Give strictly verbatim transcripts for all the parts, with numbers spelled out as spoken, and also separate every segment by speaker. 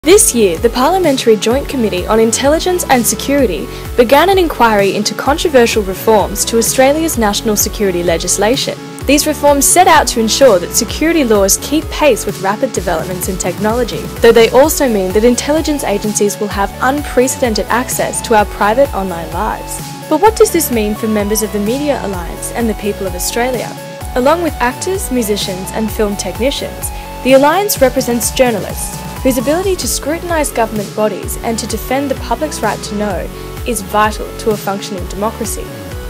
Speaker 1: This year, the Parliamentary Joint Committee on Intelligence and Security began an inquiry into controversial reforms to Australia's national security legislation. These reforms set out to ensure that security laws keep pace with rapid developments in technology, though they also mean that intelligence agencies will have unprecedented access to our private online lives. But what does this mean for members of the Media Alliance and the people of Australia? Along with actors, musicians and film technicians, the Alliance represents journalists, whose ability to scrutinise government bodies and to defend the public's right to know is vital to a functioning democracy.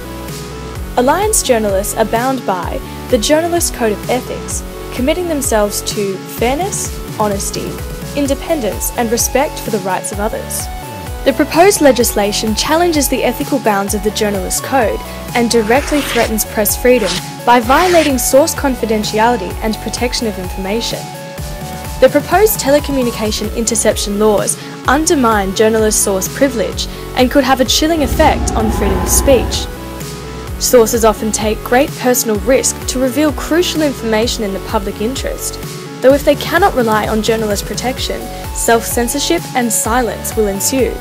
Speaker 1: Alliance journalists are bound by the Journalist Code of Ethics, committing themselves to fairness, honesty, independence and respect for the rights of others. The proposed legislation challenges the ethical bounds of the Journalist Code and directly threatens press freedom by violating source confidentiality and protection of information. The proposed telecommunication interception laws undermine journalist source privilege and could have a chilling effect on freedom of speech. Sources often take great personal risk to reveal crucial information in the public interest, though if they cannot rely on journalist protection, self-censorship and silence will ensue.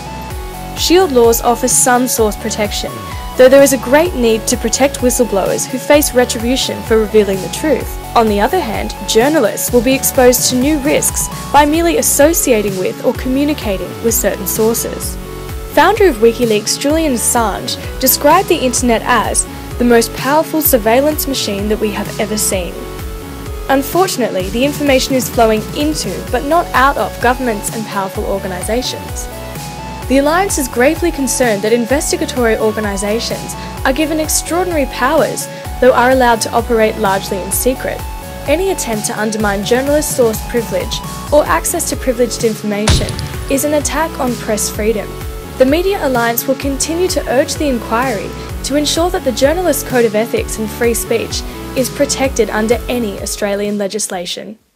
Speaker 1: Shield laws offer some source protection, though there is a great need to protect whistleblowers who face retribution for revealing the truth. On the other hand, journalists will be exposed to new risks by merely associating with or communicating with certain sources. Founder of WikiLeaks Julian Assange described the internet as the most powerful surveillance machine that we have ever seen. Unfortunately, the information is flowing into, but not out of, governments and powerful organisations. The Alliance is gravely concerned that investigatory organisations are given extraordinary powers, though are allowed to operate largely in secret. Any attempt to undermine journalist source privilege or access to privileged information is an attack on press freedom. The Media Alliance will continue to urge the inquiry to ensure that the Journalist Code of Ethics and free speech is protected under any Australian legislation.